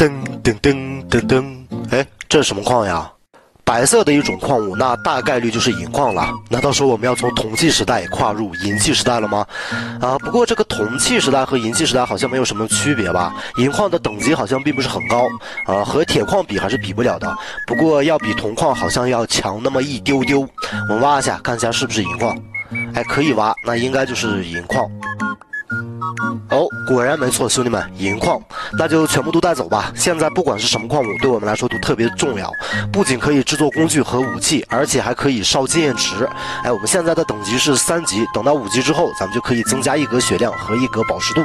噔噔噔噔噔，哎，这是什么矿呀？白色的一种矿物，那大概率就是银矿了。难道说我们要从铜器时代跨入银器时代了吗？不过这个铜器时代和银器时代好像没有什么区别吧？银矿的等级好像并不是很高，和铁矿比还是比不了的。不过要比铜矿好像要强那么一丢丢。我们挖一下，看一下是不是银矿。哎，可以挖，那应该就是银矿。哦，果然没错，兄弟们，银矿，那就全部都带走吧。现在不管是什么矿物，对我们来说都特别重要，不仅可以制作工具和武器，而且还可以烧经验值。哎，我们现在的等级是3级，等到5级之后，咱们就可以增加1格血量和1格宝石度。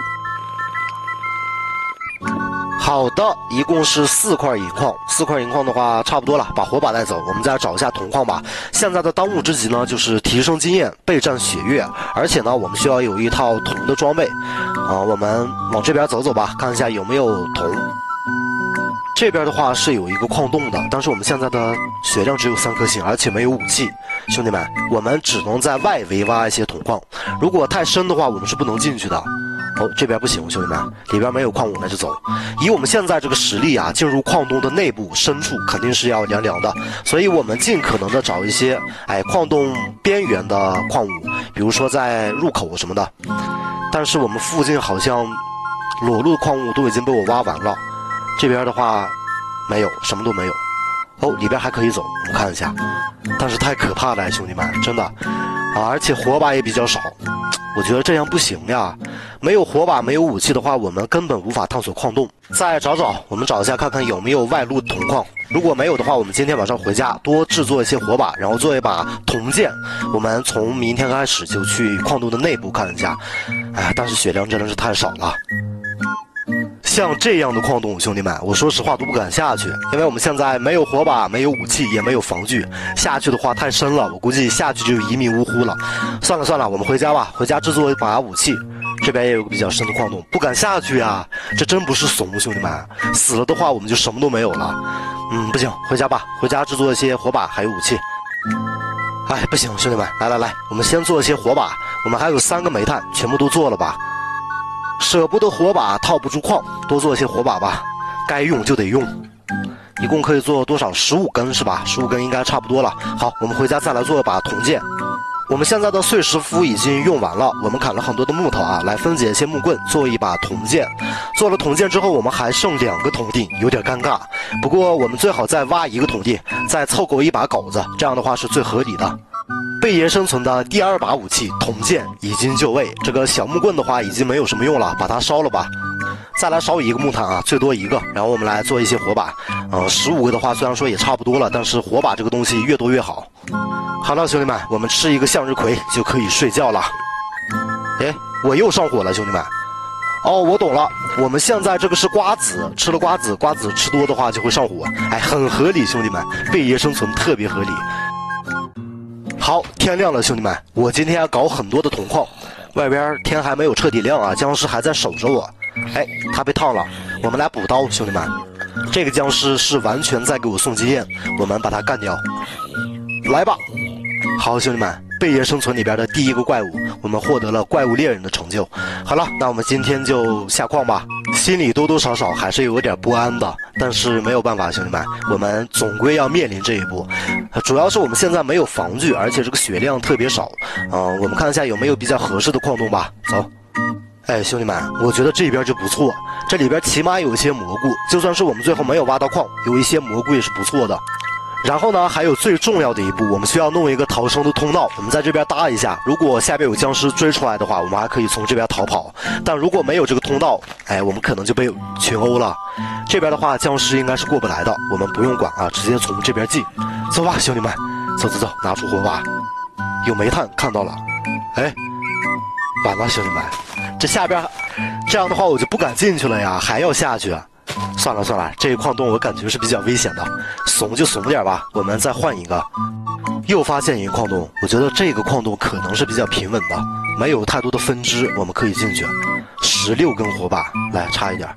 好的，一共是4块银矿，4块银矿的话差不多了，把火把带走，我们再找一下铜矿吧。现在的当务之急呢，就是提升经验，备战血月，而且呢，我们需要有一套铜的装备。我们往这边走走吧，看一下有没有铜。这边的话是有一个矿洞的，但是我们现在的血量只有3颗星，而且没有武器。兄弟们，我们只能在外围挖一些铜矿，如果太深的话，我们是不能进去的。哦，这边不行，兄弟们，里边没有矿物，那就走。以我们现在这个实力啊，进入矿洞的内部深处肯定是要凉凉的，所以我们尽可能的找一些矿洞边缘的矿物，比如说在入口什么的。但是我们附近好像裸露的矿物都已经被我挖完了，这边的话没有，什么都没有。哦，里边还可以走，我们看一下，但是太可怕了，兄弟们，真的而且火把也比较少。我觉得这样不行呀，没有火把没有武器的话，我们根本无法探索矿洞。再找找，我们找一下看看有没有外露铜矿，如果没有的话，我们今天晚上回家多制作一些火把，然后做一把铜剑。我们从明天开始就去矿洞的内部看一下。但是血量真的是太少了。像这样的矿洞，兄弟们，我说实话都不敢下去，因为我们现在没有火把，没有武器，也没有防具，下去的话太深了，我估计下去就一命呜呼了。算了算了，我们回家吧，回家制作一把武器。这边也有个比较深的矿洞，不敢下去啊，这真不是怂，兄弟们，死了的话我们就什么都没有了。不行，回家吧，回家制作一些火把还有武器。不行，兄弟们，来，我们先做一些火把，我们还有3个煤炭，全部都做了吧。舍不得火把套不住矿，多做一些火把吧，该用就得用。一共可以做多少？15根是吧？15根应该差不多了。好，我们回家再来做一把铜剑。我们现在的碎石斧已经用完了，我们砍了很多的木头来分解一些木棍，做一把铜剑。做了铜剑之后，我们还剩2个铜锭，有点尴尬。不过我们最好再挖1个铜锭，再凑够1把镐子，这样的话是最合理的。贝爷生存的第2把武器铜剑已经就位，这个小木棍的话已经没有什么用了，把它烧了吧。再来烧1个木炭最多1个，然后我们来做一些火把。15个的话虽然说也差不多了，但是火把这个东西越多越好。好了，兄弟们，我们吃一个向日葵就可以睡觉了。我又上火了，兄弟们。我懂了，我们现在这个是瓜子，吃了瓜子吃多的话就会上火。很合理，兄弟们，贝爷生存特别合理。好，天亮了，兄弟们，我今天要搞很多的铜矿。外边天还没有彻底亮僵尸还在守着我。他被烫了，我们来补刀，兄弟们。这个僵尸是完全在给我送经验，我们把他干掉。来吧。好，兄弟们，贝爷生存里边的第1个怪物，我们获得了怪物猎人的成就。好了，那我们今天就下矿吧。心里多多少少还是有点不安的，但是没有办法，兄弟们，我们总归要面临这一步。主要是我们现在没有防具，而且这个血量特别少。我们看一下有没有比较合适的矿洞吧。走。兄弟们，我觉得这边就不错，这里边起码有一些蘑菇，就算是我们最后没有挖到矿，有一些蘑菇也是不错的。然后呢，还有最重要的一步，我们需要弄一个逃生的通道，我们在这边搭一下，如果下边有僵尸追出来的话，我们还可以从这边逃跑。但如果没有这个通道，我们可能就被群殴了。这边的话，僵尸应该是过不来的，我们不用管直接从这边进。走吧，兄弟们，走，拿出火把，有煤炭看到了。完了，兄弟们，这下边这样的话我就不敢进去了呀，还要下去。算了，这个矿洞我感觉是比较危险的，怂就怂点吧，我们再换一个。又发现一个矿洞，我觉得这个矿洞可能是比较平稳的，没有太多的分支，我们可以进去。16根火把，来插一点。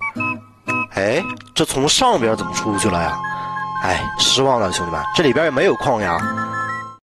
这从上边怎么出去了呀？失望了，兄弟们，这里边也没有矿呀。